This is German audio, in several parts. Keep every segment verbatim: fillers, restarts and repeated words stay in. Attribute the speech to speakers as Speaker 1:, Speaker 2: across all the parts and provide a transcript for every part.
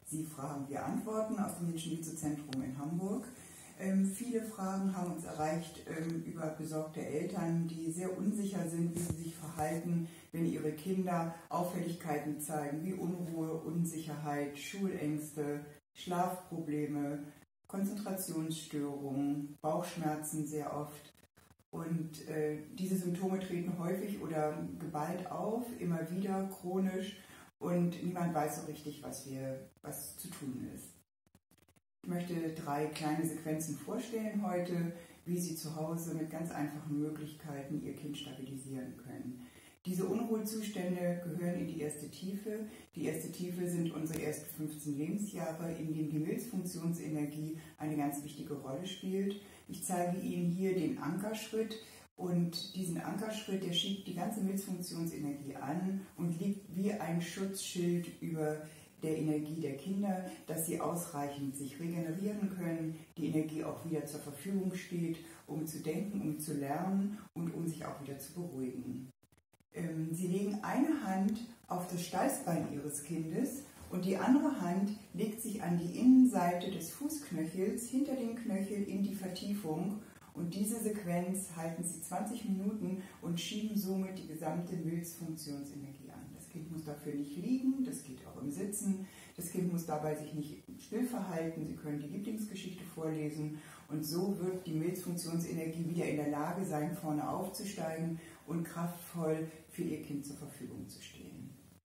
Speaker 1: Sie fragen, wir antworten aus dem Jiu-Jitsu-Zentrum in Hamburg. Ähm, viele Fragen haben uns erreicht ähm, über besorgte Eltern, die sehr unsicher sind, wie sie sich verhalten, wenn ihre Kinder Auffälligkeiten zeigen, wie Unruhe, Unsicherheit, Schulängste, Schlafprobleme, Konzentrationsstörungen, Bauchschmerzen sehr oft. Und äh, diese Symptome treten häufig oder geballt auf, immer wieder, chronisch, und niemand weiß so richtig, was, wir, was zu tun ist. Ich möchte drei kleine Sequenzen vorstellen heute, wie Sie zu Hause mit ganz einfachen Möglichkeiten Ihr Kind stabilisieren können. Diese Unruhezustände gehören in die erste Tiefe. Die erste Tiefe sind unsere ersten fünfzehn Lebensjahre, in denen die Milzfunktionsenergie eine ganz wichtige Rolle spielt. Ich zeige Ihnen hier den Ankerschritt, und diesen Ankerschritt, der schiebt die ganze Milzfunktionsenergie an und liegt wie ein Schutzschild über der Energie der Kinder, dass sie ausreichend sich regenerieren können, die Energie auch wieder zur Verfügung steht, um zu denken, um zu lernen und um sich auch wieder zu beruhigen. Ähm, Sie legen eine Hand auf das Steißbein Ihres Kindes und die andere Hand legt sich an die Innenseite des Fußknöchels hinter den Knöchel in die Vertiefung, und diese Sequenz halten Sie zwanzig Minuten und schieben somit die gesamte Milzfunktionsenergie an. Das Kind muss dafür nicht liegen, das geht auch im Sitzen. Das Kind muss dabei sich nicht still verhalten. Sie können die Lieblingsgeschichte vorlesen, und so wird die Milzfunktionsenergie wieder in der Lage sein, vorne aufzusteigen und kraftvoll für Ihr Kind zur Verfügung zu stehen.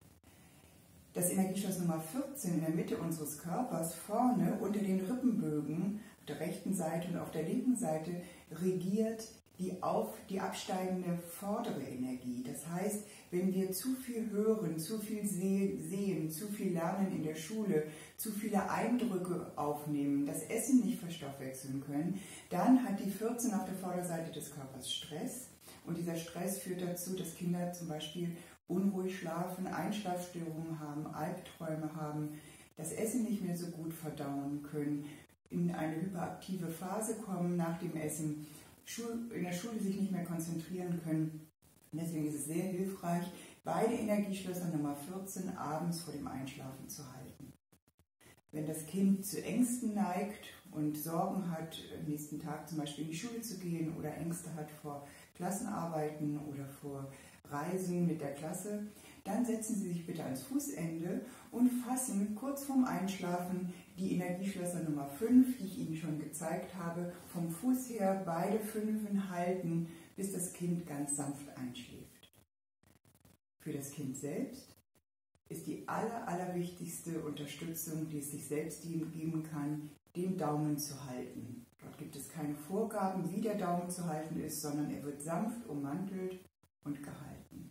Speaker 1: Das Energieschloss Nummer vierzehn in der Mitte unseres Körpers, vorne unter den Rippenbögen, auf der rechten Seite und auf der linken Seite, regiert die, auf, die absteigende vordere Energie. Das heißt, wenn wir zu viel hören, zu viel sehen, zu viel lernen in der Schule, zu viele Eindrücke aufnehmen, das Essen nicht verstoffwechseln können, dann hat die vierzehn auf der Vorderseite des Körpers Stress. Und dieser Stress führt dazu, dass Kinder zum Beispiel unruhig schlafen, Einschlafstörungen haben, Albträume haben, das Essen nicht mehr so gut verdauen können, in eine hyperaktive Phase kommen nach dem Essen, in der Schule sich nicht mehr konzentrieren können. Und deswegen ist es sehr hilfreich, beide Energieschlösser Nummer vierzehn abends vor dem Einschlafen zu halten. Wenn das Kind zu Ängsten neigt und Sorgen hat, am nächsten Tag zum Beispiel in die Schule zu gehen, oder Ängste hat vor Klassenarbeiten oder vor Reisen mit der Klasse, dann setzen Sie sich bitte ans Fußende und fassen kurz vorm Einschlafen die Energieschlösser Nummer fünf, die ich Ihnen schon gezeigt habe, vom Fuß her beide Fünfen halten, bis das Kind ganz sanft einschläft. Für das Kind selbst ist die aller, allerwichtigste Unterstützung, die es sich selbst geben kann, den Daumen zu halten. Dort gibt es keine Vorgaben, wie der Daumen zu halten ist, sondern er wird sanft ummantelt und gehalten.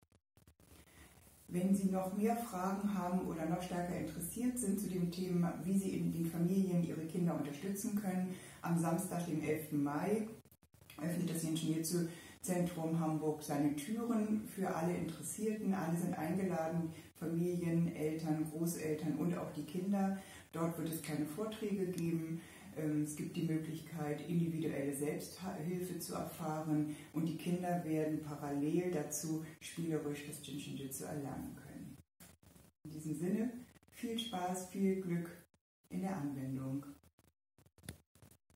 Speaker 1: Wenn Sie noch mehr Fragen haben oder noch stärker interessiert sind zu dem Thema, wie Sie in den Familien Ihre Kinder unterstützen können, am Samstag, den elften Mai, öffnet das Jiu-Jitsu-Zentrum Hamburg seine Türen für alle Interessierten. Alle sind eingeladen, Familien, Eltern, Großeltern und auch die Kinder. Dort wird es keine Vorträge geben. Es gibt die Möglichkeit, individuelle Selbsthilfe zu erfahren, und die Kinder werden parallel dazu spielerisch das Jiu-Jitsu erlernen können. In diesem Sinne, viel Spaß, viel Glück in der Anwendung.